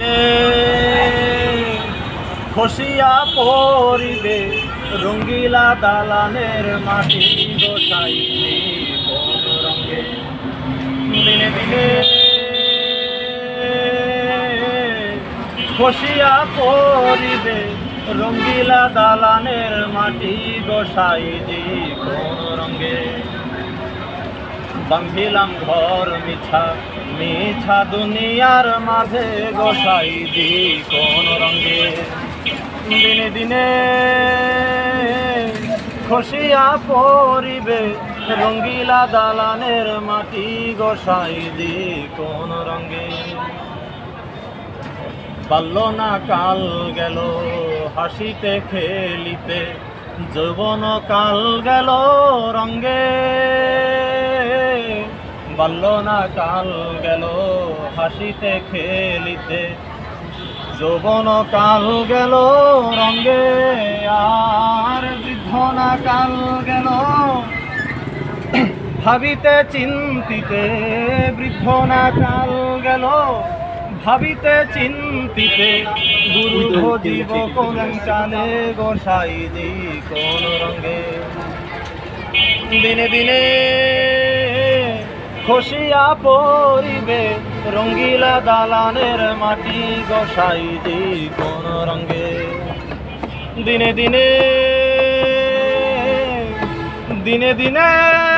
খসিয়া পড়িবে রঙ্গিলা দালানের মাটি গোসাই কোন রঙে দিনে দিনে খসিয়া পড়িবে রঙ্গিলা দালানের মাটি গোসাই কোন রঙে বাঁধিলাম ঘর মিছা মিছা দুনিয়ার মাঝে গোসাই কোন রঙে দিনে দিনে খসিয়া পড়িবে রঙ্গিলা দালানের মাটি গোসাই কোন রঙে পারল না কাল গেল হাসিতে খেলিতে যৌবন কাল গেল রঙে পারল না কাল গেল হাসিতে খেলিতে যৌবন কাল গেল রঙে আর বৃদ্ধ না কাল গেল ভাবিতে চিন্তিতে বৃদ্ধ না কাল গেল ভাবিতে চিন্তিতে দুর্ভ জীব কোন কালে গোসাই কোন রঙে দিনে দিনে খসিয়া পড়িবে রঙ্গিলা দালানের মাটি গোসাই কোন রঙে দিনে দিনে দিনে দিনে